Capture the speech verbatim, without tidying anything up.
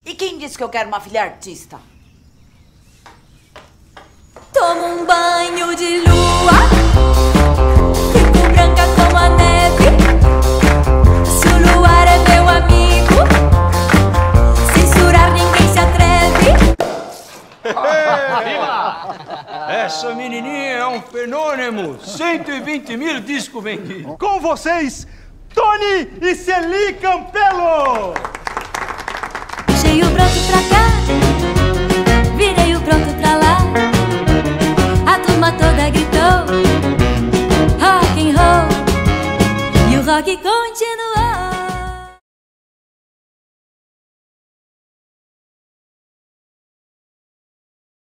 E quem disse que eu quero uma filha artista? Tomo um banho de lua, fico branca como a neve. Se o luar é meu amigo, censurar ninguém se atreve. Essa menininha é um fenômeno! cento e vinte mil discos vendidos! Com vocês, Tony e Celi Campelo! Puxei o broto pra cá, virei o broto pra lá. A turma toda gritou rock and roll, e o rock continuou.